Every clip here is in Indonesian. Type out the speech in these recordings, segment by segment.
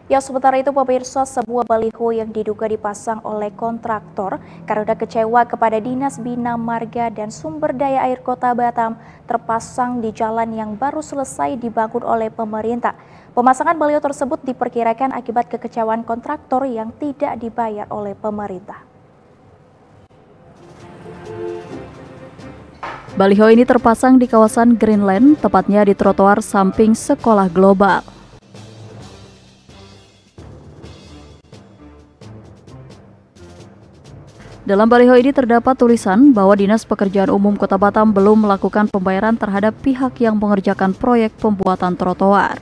Ya, sementara itu pemirsa, sebuah baliho yang diduga dipasang oleh kontraktor karena kecewa kepada Dinas Bina Marga dan Sumber Daya Air Kota Batam terpasang di jalan yang baru selesai dibangun oleh pemerintah. Pemasangan baliho tersebut diperkirakan akibat kekecewaan kontraktor yang tidak dibayar oleh pemerintah. Baliho ini terpasang di kawasan Greenland, tepatnya di trotoar samping Sekolah Global. Dalam baliho ini terdapat tulisan bahwa Dinas Pekerjaan Umum Kota Batam belum melakukan pembayaran terhadap pihak yang mengerjakan proyek pembuatan trotoar.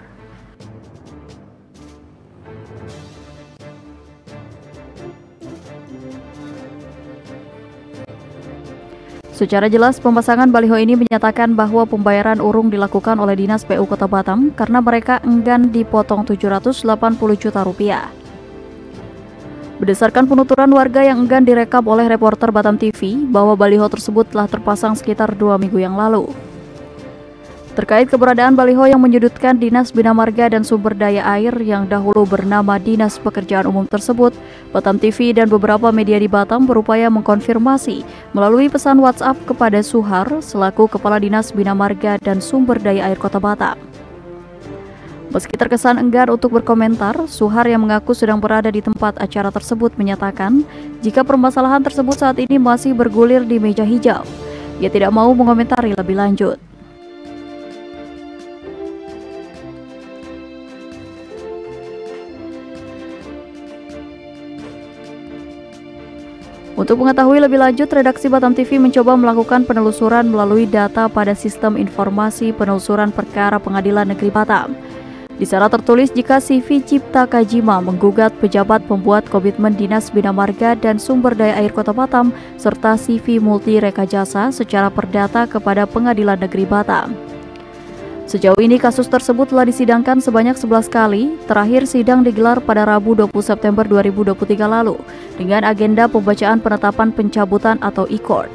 Secara jelas, pemasangan baliho ini menyatakan bahwa pembayaran urung dilakukan oleh Dinas PU Kota Batam karena mereka enggan dipotong Rp780 juta. Berdasarkan penuturan warga yang enggan direkam oleh reporter Batam TV bahwa baliho tersebut telah terpasang sekitar 2 minggu yang lalu. Terkait keberadaan baliho yang menyudutkan Dinas Bina Marga dan Sumber Daya Air yang dahulu bernama Dinas Pekerjaan Umum tersebut, Batam TV dan beberapa media di Batam berupaya mengkonfirmasi melalui pesan WhatsApp kepada Suhar selaku Kepala Dinas Bina Marga dan Sumber Daya Air Kota Batam. Meski terkesan enggan untuk berkomentar, Suhar yang mengaku sedang berada di tempat acara tersebut menyatakan jika permasalahan tersebut saat ini masih bergulir di meja hijau. Ia tidak mau mengomentari lebih lanjut. Untuk mengetahui lebih lanjut, redaksi Batam TV mencoba melakukan penelusuran melalui data pada Sistem Informasi Penelusuran Perkara Pengadilan Negeri Batam. Di sana tertulis jika CV Cipta Kajima menggugat pejabat pembuat komitmen Dinas Bina Marga dan Sumber Daya Air Kota Batam serta CV Multi Reka Jasa secara perdata kepada Pengadilan Negeri Batam. Sejauh ini kasus tersebut telah disidangkan sebanyak 11 kali, terakhir sidang digelar pada Rabu 20 September 2023 lalu dengan agenda pembacaan penetapan pencabutan atau e-court.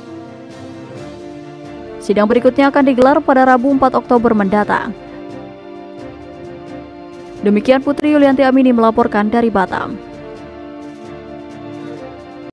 Sidang berikutnya akan digelar pada Rabu 4 Oktober mendatang. Demikian Putri Yulianti Amini melaporkan dari Batam.